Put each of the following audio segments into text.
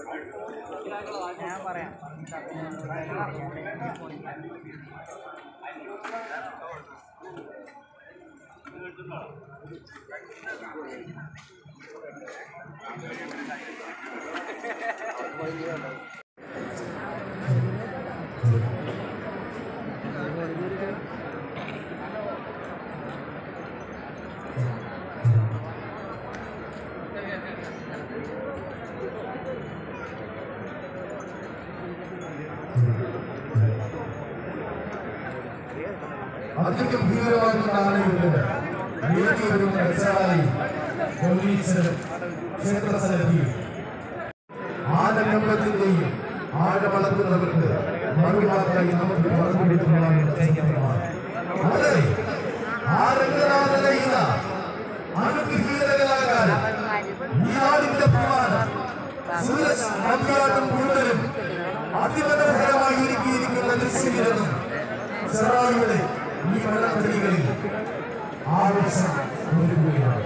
ഞാൻ പറയാം. അതിഗംഭീരമായിട്ടുള്ള പോലീസിനും ക്ഷേത്രസന്നിധിയും ആനക്കമ്പത്തിന്റെയും ആഴമളക്കുന്നവർക്ക് മറുവാക്കായി നമുക്ക് പറഞ്ഞുകൊടുക്കുന്നതാണ് ചൈതന്യമാണ്. അതെ, ആ രംഗനാഥനയില അനുഗ്രഹീതകളാകാൻ ഈ നാടിന്റെ പ്രമാണം സൂരജ് നമ്പ്യാട്ടും കൂടുതലും അതിമനോഹരമായി ഒരുക്കിയിരിക്കുന്ന ദൃശ്യമില്ലെന്നും ചെറായിയുടെ ഈ മഴകളിൽ ആവേശം ഒരുക്കുകയാണ്.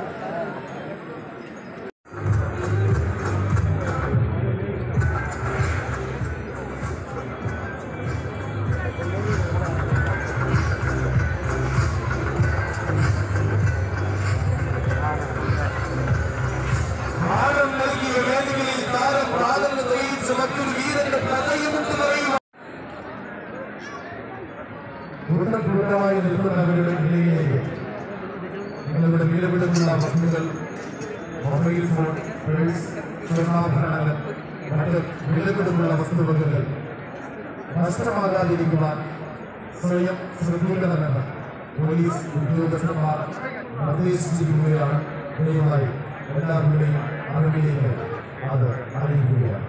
ആഴം നൽകിയ വേദികളിൽ താരം പ്രാധാന്യം തെളിയിച്ച മറ്റൊരു വീരന്റെ കഥയുമെന്ന് പറയുക. കൂട്ടമായി നിൽക്കുന്നവരുടെ ഇടയിലേക്ക് നിങ്ങളുടെ വിലപിടുന്ന വസ്തുക്കൾ, മൊബൈൽ ഫോൺ, പേഴ്സ്, സ്വർണ്ണാഭരണങ്ങൾ, മറ്റ് വിലപിടുന്ന വസ്തുവകകൾ നഷ്ടമാകാതിരിക്കുവാൻ സ്വയം ശ്രദ്ധിക്കണമെന്ന് പോലീസ് ഉദ്യോഗസ്ഥന്മാർ നിർദ്ദേശിച്ചിരിക്കുകയാണ്. ദയവായി എല്ലാവരുടെയും അറിവിലേക്ക് അത് അറിയിക്കുകയാണ്.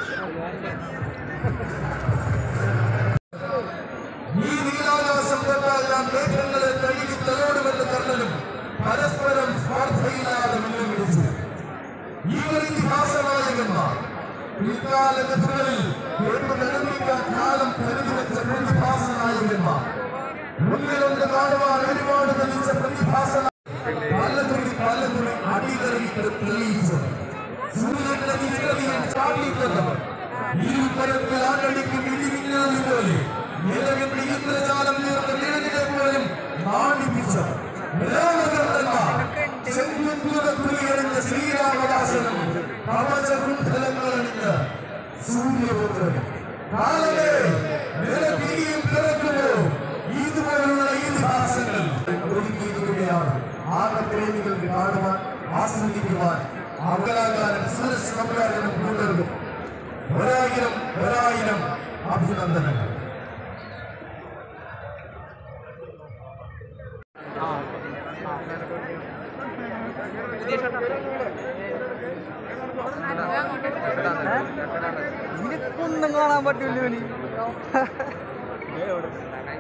ഈ നീലാകാശം തൊട്ടാൽ ഞാൻ മേഘങ്ങളെ തഴുകി തലോടുമെന്ന് കർണനും പരസ്പരം സ്വാർത്ഥയില്ലാതെ മുന്നോട്ട് ഈ ഒരു ഇതിഹാസ നായകന്മാർ പിൽക്കാല കഥകളിൽ കേട്ടുകഴിക്കാൻ കാലം കരുതി വെച്ച പ്രതിഭാസ നായകന്മാർ മുന്നിലൊന്ന് കാണുവാൻ ഒരുപാട് തെളിയിച്ച പ്രതിഭാസ പലതുള്ളി അടികറിയിട്ട് തെളിയിച്ചു സൂര്യന്റെ നിശ്ചലിയിൽ ചാടിക്കൊണ്ടവർ ഇരുപരത്തിൽ ആരടിക്കും ഇടിമിന്നൽ പോലെ നിലവിന്റെ ഇന്ദ്രജാലം തീർന്ന നിഴലിനെ പോലും നാണിപ്പിച്ച ചെങ്കുത്തുകളിയ ശ്രീരാമദാസനും കവചകുണ്ഠലങ്ങളണിഞ്ഞ സൂര്യപുത്രൻ കാലമേ നിലപിരിയും പിറക്കുമോ ഇതുപോലുള്ള ഇതിഹാസങ്ങൾ ഒരുക്കിയിരിക്കുകയാണ്. ആനപ്രേമികൾക്ക് കാണുവാൻ, ആസ്വദിക്കുവാൻ അകലാകാരൻ സൂരജ് നമ്പ്യാരനും കൂട്ടർക്കും ഒരായിരം അഭിനന്ദനങ്ങൾ. നിനക്കൊന്നും കാണാൻ പറ്റൂല്ലോ.